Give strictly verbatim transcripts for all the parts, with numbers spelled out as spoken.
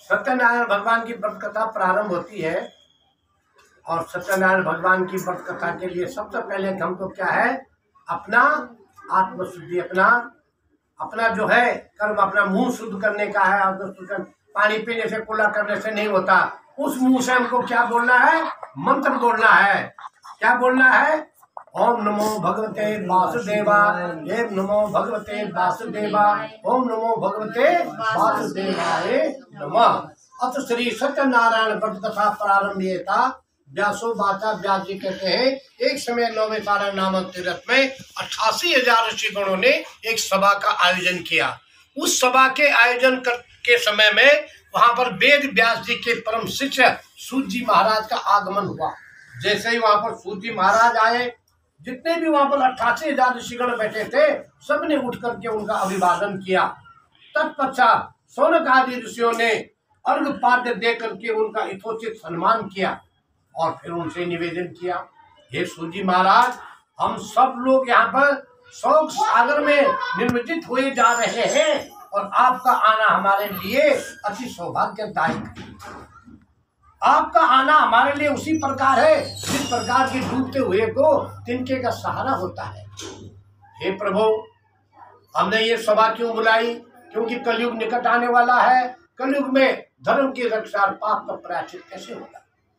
सत्यनारायण भगवान की व्रत कथा प्रारंभ होती है और सत्यनारायण भगवान की व्रत कथा के लिए सबसे पहले हमको क्या है, अपना आत्मशुद्धि, अपना अपना जो है कर्म, अपना मुंह शुद्ध करने का है। और पानी पीने से, कुल्ला करने से नहीं होता। उस मुंह से हमको क्या बोलना है, मंत्र बोलना है। क्या बोलना है? ओम नमो भगवते वासुदेवाय, ओम नमो भगवते वासुदेवाय, ओम नमो भगवते वासुदेवाय नमः। अथ श्री सत्यनारायण व्रत कथा प्रारंभ था। व्यासो बाचा, व्यास जी कहते हैं, एक समय नौवे सारण नामक तीर्थ में अट्ठासी हजार ऋषिगणों ने एक सभा का आयोजन किया। उस सभा के आयोजन कर, के समय में वहां पर वेद व्यास जी के परम शिष्य सूत जी महाराज का आगमन हुआ। जैसे ही वहां पर सूत जी महाराज आए, जितने भी वहां पर अट्ठासी हजार ऋषिगण बैठे थे, सबने उठ करके उनका अभिवादन किया। तत्पश्चात शौनक आदि ऋषियों ने अर्घ पाद्य दे करके उनका यथोचित सम्मान किया और फिर उनसे निवेदन किया, हे सूत जी महाराज, हम सब लोग यहाँ पर शोक सागर में निमज्जित हुए जा रहे हैं और आपका आना हमारे लिए अति सौभाग्यदायक है। आपका आना हमारे लिए उसी प्रकार है जिस प्रकार के डूबते हुए को तिनके का सहारा होता है। हे प्रभु, हमने ये सभा क्यों बुलाई? क्योंकि कलयुग निकट आने वाला है। कलयुग में धर्म की रक्षा और पाप का प्रायश्चित कैसे होगा?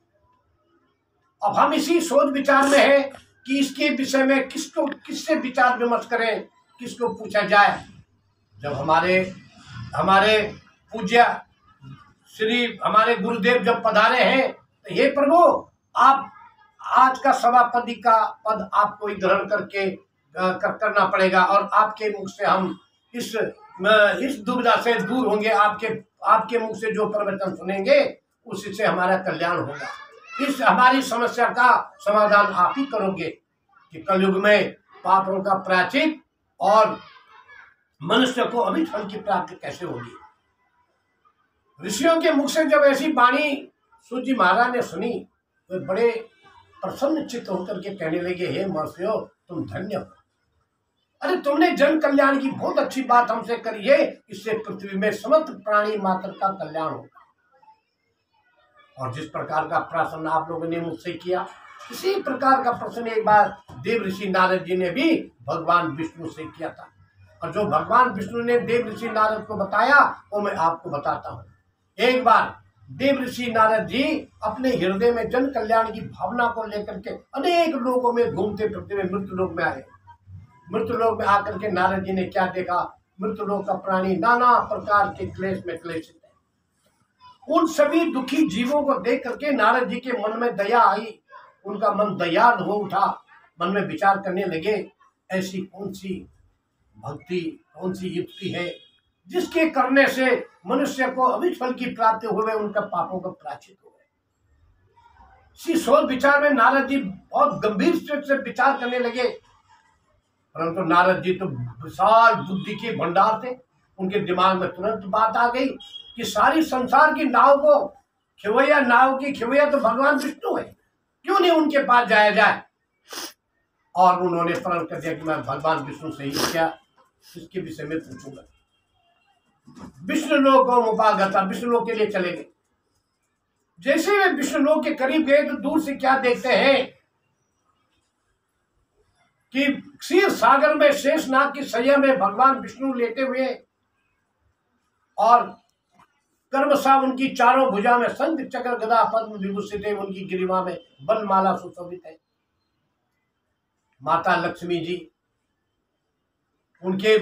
अब हम इसी सोच विचार में है कि इसके विषय में किसको किससे विचार विमर्श करें, किसको पूछा जाए। जब हमारे हमारे पूज्य श्री हमारे गुरुदेव जब पधारे हैं, तो हे प्रभु, आप आज का सभापति का पद आपको ही ग्रहण करके कर, करना पड़ेगा और आपके मुख से हम इस इस दुविधा से दूर होंगे। आपके आपके मुख से जो प्रवचन सुनेंगे उसी से हमारा कल्याण होगा। इस हमारी समस्या का समाधान आप ही करोगे कि कलयुग में पापों का प्रायश्चित और मनुष्य को अमित फल की प्राप्ति कैसे होगी। ऋषियों के मुख से जब ऐसी वाणी सूत जी महाराज ने सुनी, तो बड़े प्रसन्न चित्त होकर के कहने लगे, हे महर्षियों, तुम धन्य हो। अरे, तुमने जन कल्याण की बहुत अच्छी बात हमसे करी है। इससे पृथ्वी में समस्त प्राणी मात्र का कल्याण होगा। और जिस प्रकार का प्रश्न आप लोगों ने मुझसे किया, इसी प्रकार का प्रश्न एक बार देव ऋषि नारद जी ने भी भगवान विष्णु से किया था। और जो भगवान विष्णु ने देव ऋषि नारद को बताया, वो मैं आपको बताता हूँ। एक बार देव ऋषि नारद जी अपने हृदय में जन कल्याण की भावना को लेकर के अनेक लोगों में घूमते फिरते हुए मृत्यु लोक में आए। मृत्यु लोक में आकर के नारद जी ने क्या देखा? मृत्यु लोक का प्राणी नाना प्रकार के क्लेश में क्लेशित है। उन सभी दुखी जीवों को देख करके नारद जी के मन में दया आई। उनका मन दयाल हो उठा। मन में विचार करने लगे, ऐसी कौन सी भक्ति, कौन सी युक्ति है जिसके करने से मनुष्य को अमित फल की प्राप्ति हुए, उनका पापों का प्रायश्चित हो गए। इसी सोच विचार में नारद जी बहुत गंभीर से विचार करने लगे। परंतु नारद जी तो विशाल बुद्धि के भंडार थे। उनके दिमाग में तुरंत बात आ गई कि सारी संसार की नाव को खिवैया, नाव की खिवैया तो भगवान विष्णु है, क्यों नहीं उनके पास जाया जाए। और उन्होंने प्रण कर दिया कि मैं भगवान विष्णु से ही क्या इसके विषय में पूछूंगा। विष्णु लोक को उपागता, विष्णु लोक के लिए चले गए। जैसे वे विष्णु लोक के करीब गए तो दूर से क्या देखते हैं कि क्षीर सागर में शेषनाग की सैया में भगवान विष्णु लेटे हुए और कर्मशा उनकी चारों भुजा में शंख चक्र गदा पद्म विभूषित है। उनकी गिरिमा में बनमाला सुशोभित है। माता लक्ष्मी जी उनके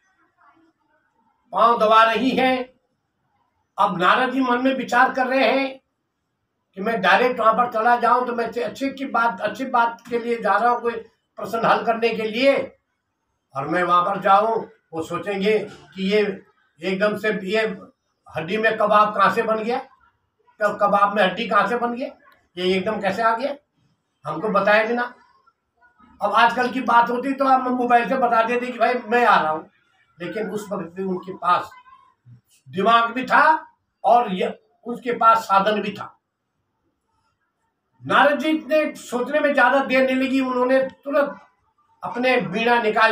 पांव दबा रही हैं। अब नारद जी मन में विचार कर रहे हैं कि मैं डायरेक्ट वहां पर चला जाऊं तो मैं अच्छे की बात अच्छी बात के लिए जा रहा हूं, कोई प्रश्न हल करने के लिए, और मैं वहां पर जाऊं, वो सोचेंगे कि ये एकदम से ये हड्डी में कबाब कहाँ से बन गया, कब कबाब में हड्डी कहाँ से बन गया, ये एकदम कैसे आ गया, हमको बताया बिना। अब आजकल की बात होती तो आप मोबाइल से बता देते कि भाई मैं आ रहा हूँ, लेकिन उस वक्त भी उनके पास दिमाग भी था और ये उसके पास साधन भी था। नारद जी ने सोचने में ज्यादा देर नहीं लगी। उन्होंने तुरंत अपने वीणा निकाली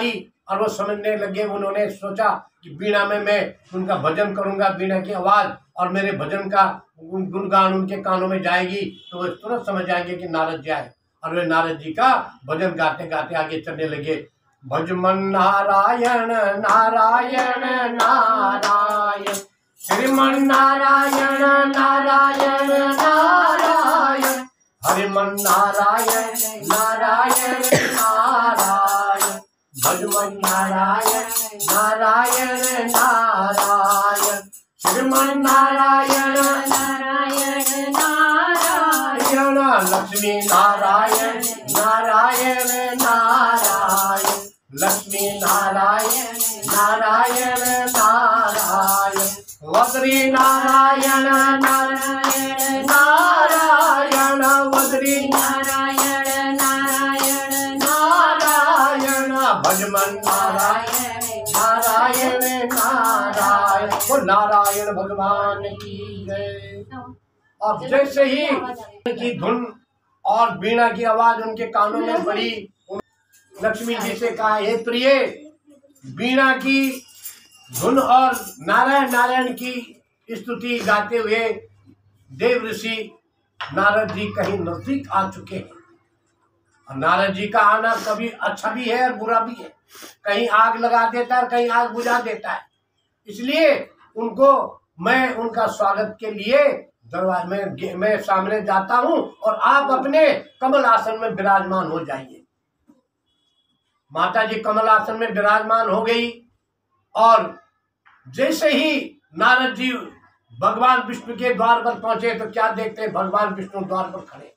और वो समझने लगे। उन्होंने सोचा कि बीणा में मैं उनका भजन करूंगा, बीणा की आवाज़ और मेरे भजन का गुणगान उनके कानों में जाएगी तो वो तुरंत समझ जाएंगे कि नारद जी आए। और वे नारद जी का भजन गाते गाते आगे चलने लगे। भजमन नारायण नारायण नारायण, श्रीमन नारायण नारायण नारायण, हरिमन नारायण नारायण नारायण, भजमन नारायण नारायण नारायण, श्रीमन नारायण नारायण नारायण, लक्ष्मी नारायण नारायण नारायण, लक्ष्मी नारायण नारायण नारायण, वज्री नारायण नारायण नारायण, वज्री नारायण नारायण नारायण, भजमन नारायण नारायण नारायण। वो नारायण भगवान की जय। और जैसे ही की धुन और बीणा की आवाज उनके कानों में पड़ी, लक्ष्मी जी से कहा, हे प्रिय, बीणा की धुन और नारायण नारायण की स्तुति गाते हुए देव ऋषि नारद जी कहीं नजदीक आ चुके हैं। और नारद जी का आना कभी अच्छा भी है और बुरा भी है, कहीं आग लगा देता है, कहीं आग बुझा देता है। इसलिए उनको मैं उनका स्वागत के लिए दरबार में मैं सामने जाता हूं और आप अपने कमल आसन में विराजमान हो जाइए। माता जी कमल आसन में विराजमान हो गई और जैसे ही नारद जी भगवान विष्णु के द्वार पर पहुंचे तो क्या देखते हैं, भगवान विष्णु द्वार पर खड़े।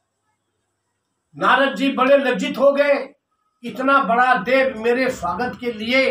नारद जी बड़े लज्जित हो गए, इतना बड़ा देव मेरे स्वागत के लिए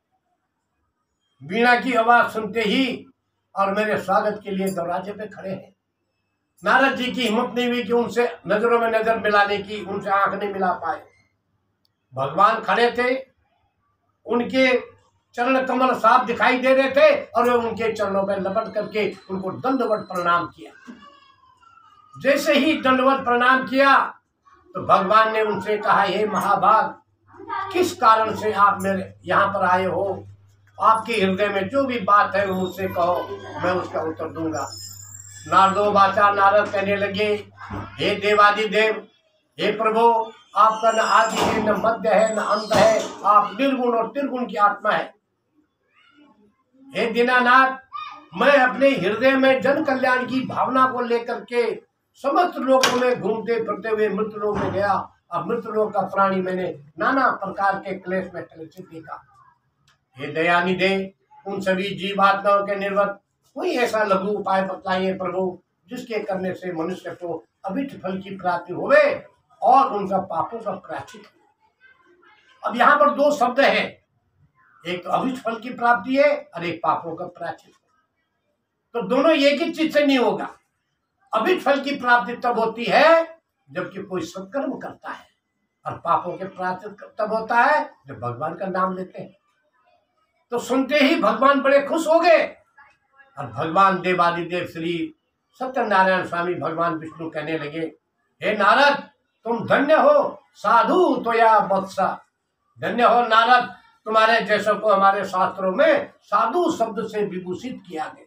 बीणा की आवाज सुनते ही और मेरे स्वागत के लिए दरवाजे पे खड़े हैं। नारद जी की हिम्मत नहीं हुई कि उनसे नजरों में नजर मिलाने की, उनसे आंख नहीं मिला पाए। भगवान खड़े थे, उनके चरण कमल साफ दिखाई दे रहे थे और वे उनके चरणों में लपट करके उनको दंडवत प्रणाम किया। जैसे ही दंडवत प्रणाम किया तो भगवान ने उनसे कहा, हे महाभाग, किस कारण से आप मेरे यहाँ पर आए हो? आपके हृदय में जो भी बात है वो मुझसे कहो, मैं उसका उत्तर दूंगा। नारदो वाचा, नारद कहने लगे, हे देवादिदेव, हे प्रभु, आपका न आदि है, न मध्य है, न अंत है, आप निर्गुण और त्रिगुण की आत्मा है। हे दीनानाथ, मैं अपने हृदय में जन कल्याण की भावना को लेकर के समस्त लोगों में घूमते फिरते हुए मृत्यु लोक में गया। अब मृत्यु लोक का प्राणी मैंने नाना प्रकार के क्लेश में कलचित देखा। हे दयानिधे, उन सभी जीवात्माओं के निर्वत कोई ऐसा लघु उपाय बतलाइए प्रभु, जिसके करने से मनुष्य को अभिष्ट फल की प्राप्ति होवे और उनका पापों का प्रायश्चित हो। अब यहाँ पर दो शब्द हैं, एक तो अभिष्ट फल की प्राप्ति है और एक पापों का प्रायश्चित। तो दोनों एक ही चीज से नहीं होगा। अभिष्ट फल की प्राप्ति तब होती है जबकि कोई सत्कर्म करता है, और पापों के प्रायश्चित तब होता है जब भगवान का नाम लेते हैं। तो सुनते ही भगवान बड़े खुश हो गए और भगवान देवादिदेव श्री सत्यनारायण स्वामी भगवान विष्णु कहने लगे, हे नारद, तुम धन्य हो, साधु तो या वत्सा। धन्य हो नारद, तुम्हारे जैसों को हमारे शास्त्रों में साधु शब्द से विभूषित किया गया।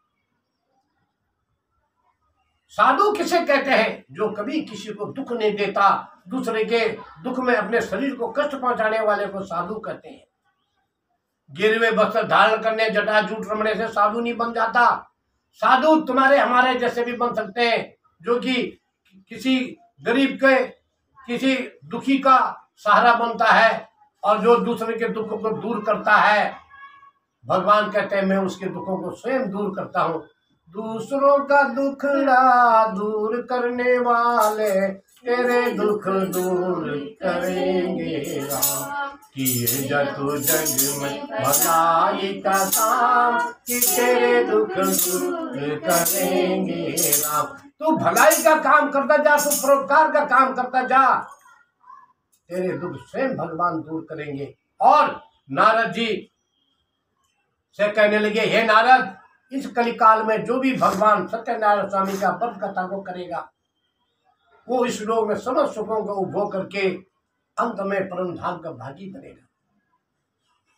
साधु किसे कहते हैं? जो कभी किसी को दुख नहीं देता, दूसरे के दुख में अपने शरीर को कष्ट पहुंचाने वाले को साधु कहते हैं। गिरवे वस्त्र धारण करने, जटा जूट रमने से साधु नहीं बन जाता। साधु तुम्हारे हमारे जैसे भी बन सकते हैं, जो कि किसी गरीब के, किसी दुखी का सहारा बनता है और जो दूसरे के दुखों को दूर करता है। भगवान कहते हैं, मैं उसके दुखों को स्वयं दूर करता हूँ। दूसरों का दुखड़ा दूर करने वाले तेरे दुख दूर करेंगे राम। किए जतु जग में भलाई का काम, कि तेरे दुख दूर करेंगे राम। तू भलाई का काम करता जा, तू परोपकार का काम करता जा, तेरे दुख स्वयं भगवान दूर करेंगे। और नारद जी से कहने लगे, हे नारद, इस कलिकाल में जो भी भगवान सत्यनारायण स्वामी का व्रत कथा को करेगा, वो इस लोक में समस्त सुखों को उपभोग करके अंत में परम धाम का भागी बनेगा।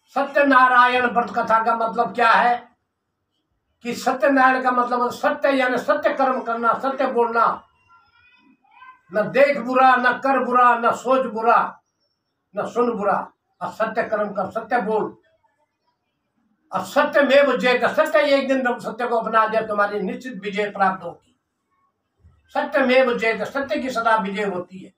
सत्यनारायण व्रत कथा का मतलब क्या है कि सत्यनारायण का मतलब सत्य यानी सत्य कर्म करना, सत्य बोलना, न देख बुरा, न कर बुरा, न सोच बुरा, न सुन बुरा, और सत्य कर्म कर, सत्य बोल। और सत्य में विजय का, सत्य एक दिन तुम सत्य को अपना दिया तुम्हारी निश्चित विजय प्राप्त होगी। सत्य में विजय का, सत्य की सदा विजय होती है।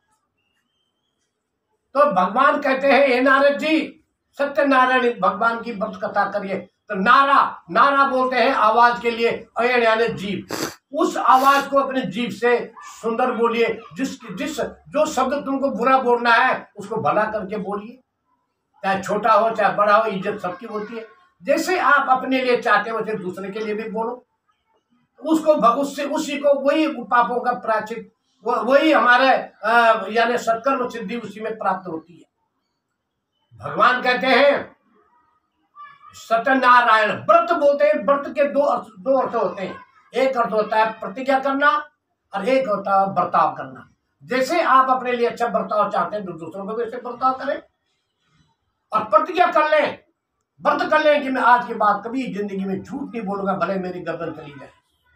तो भगवान कहते हैं हे नारद जी, सत्यनारायण भगवान की व्रत कथा करिए। तो नारा, नारा बोलते हैं आवाज के लिए, अयण यानी जीव। उस आवाज को अपने जीव से सुंदर बोलिए। जिस जिस जो शब्द तुमको बुरा बोलना है उसको भला करके बोलिए, चाहे छोटा हो चाहे बड़ा हो, इज्जत सबकी होती है। जैसे आप अपने लिए चाहते हो वैसे दूसरे के लिए भी बोलो, उसको उससे उसी को वही पापों का प्रायश्चित, वही हमारे यानी सत्कर्म सिद्धि उसी में प्राप्त होती है। भगवान कहते हैं सत्यनारायण व्रत बोलते हैं। व्रत के दो दो अर्थ होते हैं। एक अर्थ होता है प्रतिज्ञा करना और एक होता है बर्ताव करना। जैसे आप अपने लिए अच्छा बर्ताव चाहते हैं तो दूसरों को भी ऐसे बर्ताव करें और प्रतिज्ञा कर लें, व्रत कर लें कि मैं आज के बाद कभी जिंदगी में झूठ नहीं बोलूंगा, भले मेरी गर्दन चली जाए।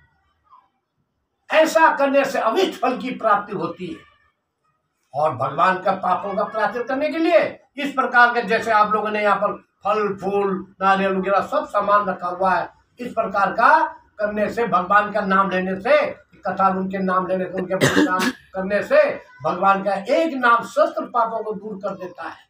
ऐसा करने से अविष्ट फल की प्राप्ति होती है। और भगवान का पापों का प्रायश्चित करने के लिए इस प्रकार के, जैसे आप लोगों ने यहाँ पर फल फूल नारियल वगैरह सब सामान रखा हुआ है, इस प्रकार का करने से, भगवान का नाम लेने से, कथा उनके नाम लेने से, उनके नाम करने से भगवान का एक नाम सहस्त्र पापों को दूर कर देता है।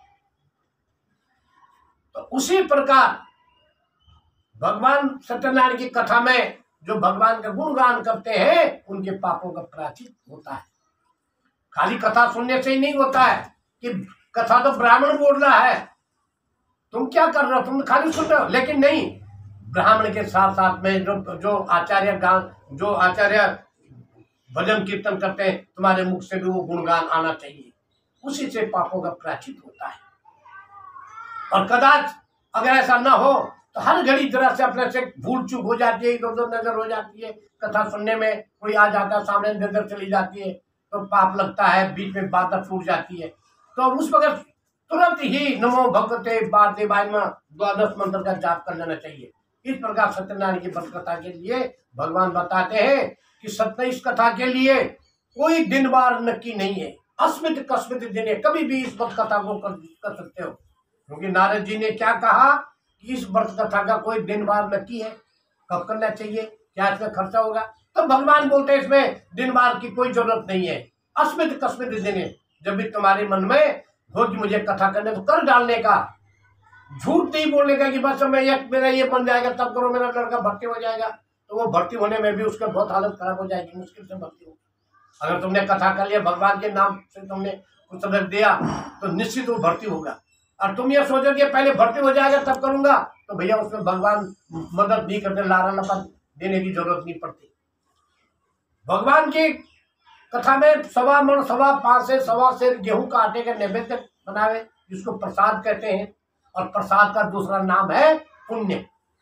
तो उसी प्रकार भगवान सत्यनारायण की कथा में जो भगवान का गुणगान करते हैं उनके पापों का प्रायश्चित होता है। खाली कथा सुनने से ही नहीं होता है कि कथा तो ब्राह्मण बोल रहा है, तुम क्या कर रहे हो, तुम खाली सुन रहे हो। लेकिन नहीं, ब्राह्मण के साथ साथ में जो जो आचार्य गान जो आचार्य भजन कीर्तन करते हैं, तुम्हारे मुख से भी वो गुणगान आना चाहिए। उसी से पापों का प्रायश्चित होता है। और कदाच अगर ऐसा ना हो तो हर घड़ी तरह से अपने से भूल चूक हो जाती है, इधर उधर नजर हो जाती है, कथा सुनने में कोई आ जाता है, सामने नजर चली जाती है तो पाप लगता है, बीच में बात छूट जाती है। तो उस वक्त तुरंत ही नमो भगवते वासुदेवाय नमः द्वादश मंत्र का जाप कर लेना चाहिए। इस प्रकार सत्यनारायण की व्रत कथा के लिए भगवान बताते हैं कि सत्य इस कथा के लिए कोई दिन बार नक्की नहीं है, अस्मित कस्मित दिन है, कभी भी इस व्रत कथा को कर, कर सकते हो। क्योंकि नारद जी ने क्या कहा कि इस व्रत कथा का कोई दिन बार नक्की है, कब करना चाहिए, क्या इसमें खर्चा होगा। तो भगवान बोलते हैं इसमें दिन बार की कोई जरूरत नहीं है, अस्मित कस्मित दिन है। जब भी तुम्हारे मन में हो कि मुझे कथा करने तो कर डालने का, झूठ नहीं बोलने का कि बस मैं ये मेरा ये बन जाएगा तब करो, मेरा लड़का भर्ती हो जाएगा। तो वो भर्ती होने में भी उसका बहुत हालत खराब हो जाएगी, मुश्किल से भर्ती हो। अगर तुमने कथा कर लिया, भगवान के नाम से तुमने कुछ समझ दिया तो निश्चित वो भर्ती होगा। और तुम ये सोचोगे पहले भर्ती हो जाएगा तब करूंगा, तो भैया उसमें भगवान मदद नहीं करते, लारा लपा देने की जरूरत नहीं पड़ती। भगवान की कथा में सवा मन सवा पांच से सवा शेर गेहूं का आटे का नैवेद्य बनावे, जिसको प्रसाद कहते हैं। और प्रसाद का दूसरा नाम है पुण्य।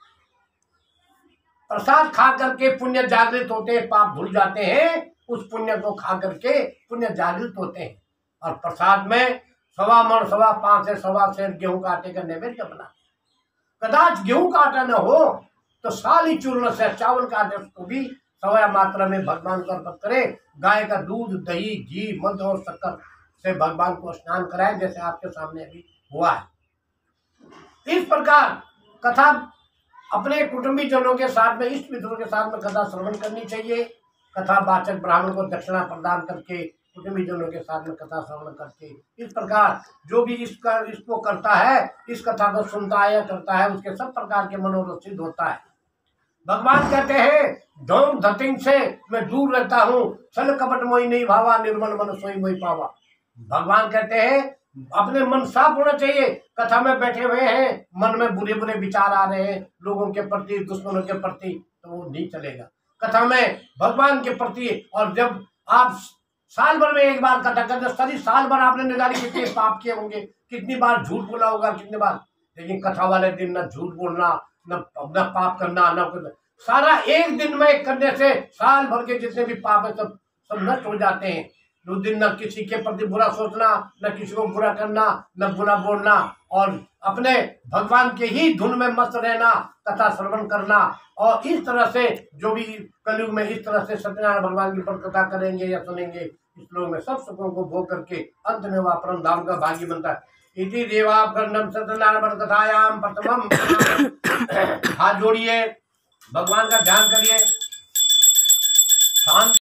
प्रसाद खा करके पुण्य जागृत होते हैं, पाप भूल जाते हैं, उस पुण्य को खा करके पुण्य जागृत होते हैं। और प्रसाद में सवा मन सवा पांच से सवा शेर गेहूं का आटे का नैवेद्य बना। कदाच गेहूं का आटा न हो तो साली चूर्ण से चावल का आटे को भी सवा मात्रा में भगवान को अर्पित करे। गाय का दूध, दही, घी, मध और शक्कर से भगवान को स्नान कराए, जैसे आपके सामने अभी हुआ है। इस प्रकार कथा अपने कुटुंबी जनों के साथ में, इष्ट मित्रों के साथ में कथा श्रवण करनी चाहिए। कथा वाचक ब्राह्मण को दक्षिणा प्रदान करके, कुटुंबी जनों के साथ में कथा श्रवण करके, इस प्रकार जो भी इसका इसको करता है, इस कथा को सुनता है या करता है, उसके सब प्रकार के मनोरथ सिद्ध होता है। भगवान कहते हैं धूम धतिंग से मैं दूर रहता हूँ, छल कपट मोहि नहीं भावा, निर्मल मन सोई मोहि पावा। भगवान कहते हैं अपने मन साफ होना चाहिए। कथा में बैठे हुए हैं, मन में बुरे बुरे विचार आ रहे हैं लोगों के प्रति, दुश्मनों के प्रति, तो वो नहीं चलेगा। कथा में भगवान के प्रति, और जब आप साल भर में एक बार कथा करते, सारी साल भर आपने निगारी कितने पाप किए होंगे, कितनी बार झूठ बोला होगा, कितनी बार। लेकिन कथा वाले दिन न झूठ बोलना, न न पाप करना, न कुछ, सारा एक दिन में करने से साल भर के जितने भी पाप है सब सब नष्ट हो जाते हैं। उस दिन न किसी के प्रति बुरा सोचना, न किसी को बुरा करना, न बुरा बोलना, और अपने भगवान के ही धुन में मस्त रहना, कथा श्रवण करना। और इस तरह से जो भी कलयुग में इस तरह से सत्यनारायण भगवान की व्रत कथा करेंगे या सुनेंगे, इस लोग में सब सुखों को भोग करके अंत में वह परम धाम का भागी बनता है। इति देवाभरणम सत्यनारायण व्रत कथायाम प्रथमम। हाथ जोड़िए, भगवान का ध्यान करिए, शांत